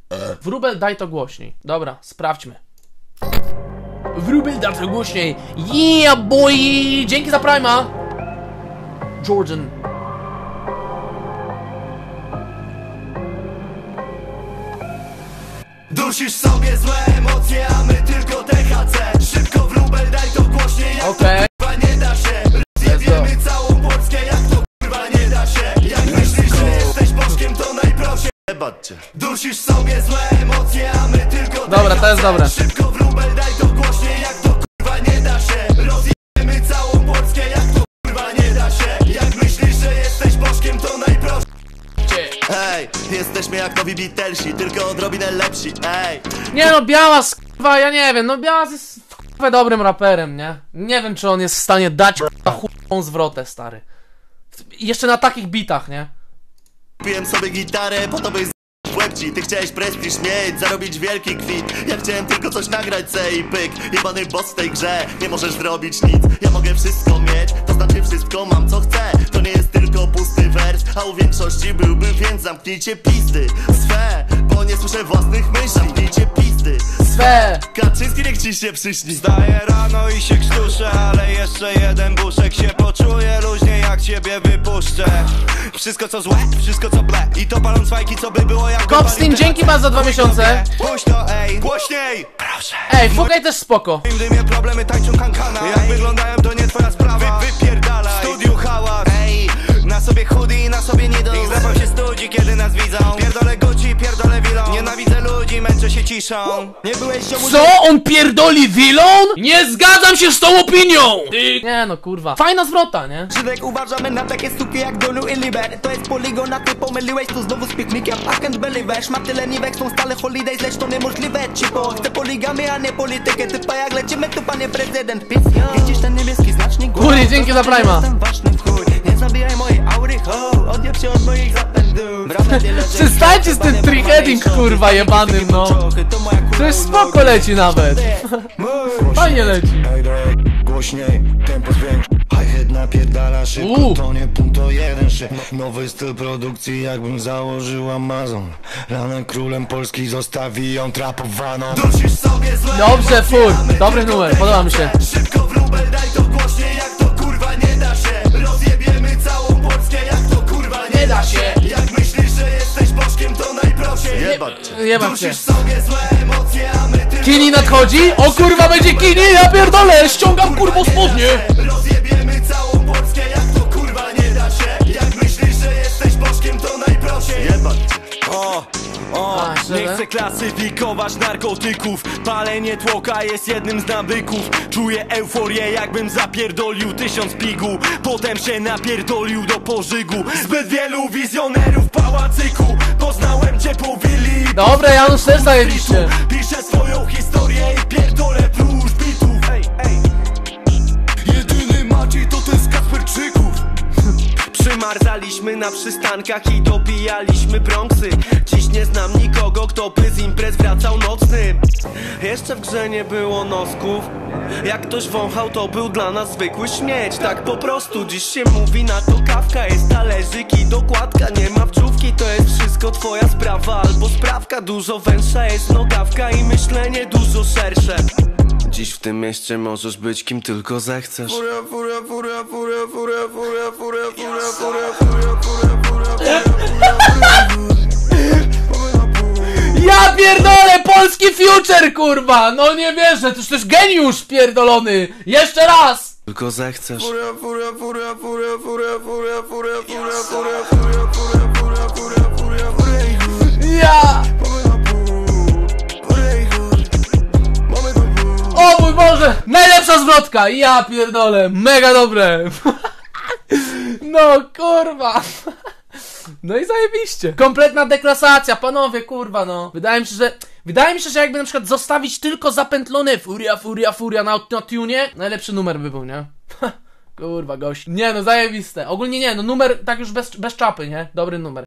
Wróbel, daj to głośniej. Dobra, sprawdźmy. Wróbel, daj to głośniej. Yeah, boy! Dzięki za Prima! Jordan. Dusisz sobie złe emocje, a my tylko THC. Szybko wróbel, daj to głośniej, jak okay. To kurwa nie da się. Rozjebiemy całą Polskę, jak to kurwa nie da się. Jak myślisz, że jesteś bożkiem, to najprościej. Dusisz sobie złe emocje, a my tylko dobra, THC. to jest dobre. Szybko wróbel, daj to głośniej, jak to kurwa nie da się. Rozjebiemy całą Polskę, jak to kurwa nie da się. Jak myślisz, że jesteś bożkiem, to najprościej. Ej, jesteśmy jak nowi Beatlesi, tylko odrobinę lepsi, ej. Nie no, Białas, k***wa, ja nie wiem, no Białas jest k***wa dobrym raperem, nie? Nie wiem, czy on jest w stanie dać k***wa chujową zwrotę, stary. Jeszcze na takich bitach, nie? Kupiłem sobie gitarę, po to byś w łebci. Ty chciałeś prestiż mieć, zarobić wielki kwit. Ja chciałem tylko coś nagrać, i pyk. Jebany boss w tej grze, nie możesz zrobić nic. Ja mogę wszystko mieć, to znaczy wszystko mam co chcę. To nie jest tylko pusty wers, a u większości byłby, więc zamknijcie pizdy swe, bo nie słyszę własnych myśli. Zamknijcie pizdy swe. Kaczyński niech ci się przyśni. Wstaję rano i się krztuszę, ale jeszcze jeden buszek się poczuje luźnie, jak ciebie wypuszczę. Wszystko co złe, wszystko co ble. I to paląc fajki, co by było jak Kopstein, dzięki bardzo za 2 miesiące. Puść to, ej, głośniej, proszę. Ej, Fugaj też spoko. W dymie problemy tańczą kankana. Jak wyglądają, to nie twoja sprawa. Wypierdalaj, w studiu hałas. Ej, na sobie hoodie, na sobie nie do. Ich zapał się studzi, kiedy nas widzą. Pierdolę Gucci, pierdolę Wilon. Nienawidzę ludzi, męczę się ciszą. Nie byłeś ziomu... Co? On pierdoli Wilon? Nie zgadzam się z tą opinią! Nie no, kurwa. Fajna zwrota, nie? Żydek, uważamy na takie suki jak Donu i Liber. To jest poligon, a ty pomyliłeś tu znowu z piknikiem. I can't believe it, ma tyle niwek, są stale holidays, lecz to niemożliwe, cipo. Chcę poligamy, a nie politykę. Typa jak lecimy, tu panie prezydent. Pis, widzisz ten niebieski znacznik? Kuri, dzięki za Prima. Jestem ważny w chuj, nie zabijaj mojej aury, ho. Odjeb się od moich zapędów. Przestańcie z tym triheading, kurwa, jebanym, no. To jest spoko leci nawet. Fajnie leci. Głośniej, tempo zwiększ. Hi-hat napierdala szybko, to nie punkt, to jeden szyb. Nowy styl produkcji, jakbym założył Amazon. Ranem królem Polski zostawi ją trapowaną. Dusisz sobie złe Dobrze, emocje, fur, a my dobry tylko numer, podoba mi się. Szybko wróbel, daj to głośniej, jak to kurwa nie da się. Rozjebiemy całą Polskę, jak to kurwa nie da się. Jak myślisz, że jesteś bożkiem, to najprościej. Jebam cię. Dusisz sobie złe emocje, a my tylko Kini nadchodzi? O kurwa, będzie Kini, ja pierdolę, ściągam kurwo spodnie. Rozjebiemy całą Polskę, jak to kurwa nie da się. Jak myślisz, że jesteś bożkiem, to najprościej. Nie chcę klasyfikować narkotyków. Palenie tłoka jest jednym z nawyków. Czuję euforię, jakbym zapierdolił 1000 pigu. Potem się napierdolił do pożygu. Zbyt wielu wizjonerów w pałacyku. Poznałem cię po willi. Dobra, Janusz też zajebiście. Piszę swoją historię i pierdolę próż bitów. Jedyny Maciej to ten z Kasperczyków. Przymarzaliśmy na przystankach i dopijaliśmy Bronxy. Dziś nie znam nikogo, kto by z imprez wracał nocny. Jeszcze w grze nie było nosków. Jak ktoś wąchał, to był dla nas zwykły śmieć. Tak po prostu dziś się mówi na to kawka. Jest talerzyk i dokładka, nie ma wczówki. To jest wszystko twoja sprawa albo sprawka. Dużo węższa jest nogawka i myślenie dużo szersze. Dziś w tym mieście możesz być kim tylko zechcesz. Ja pierdolę, polski future, kurwa! No nie wierzę, to jest geniusz pierdolony! Jeszcze raz! Tylko zechcesz. Ja! O mój Boże! Najlepsza zwrotka! Ja pierdolę! Mega dobre! No kurwa! No i zajebiście! Kompletna deklasacja, panowie, kurwa, no! Wydaje mi się, że jakby na przykład zostawić tylko zapętlone furia na tunie, najlepszy numer by był, nie? Kurwa, gość. Nie no, zajebiste. Ogólnie nie, no numer tak już bez czapy, nie? Dobry numer.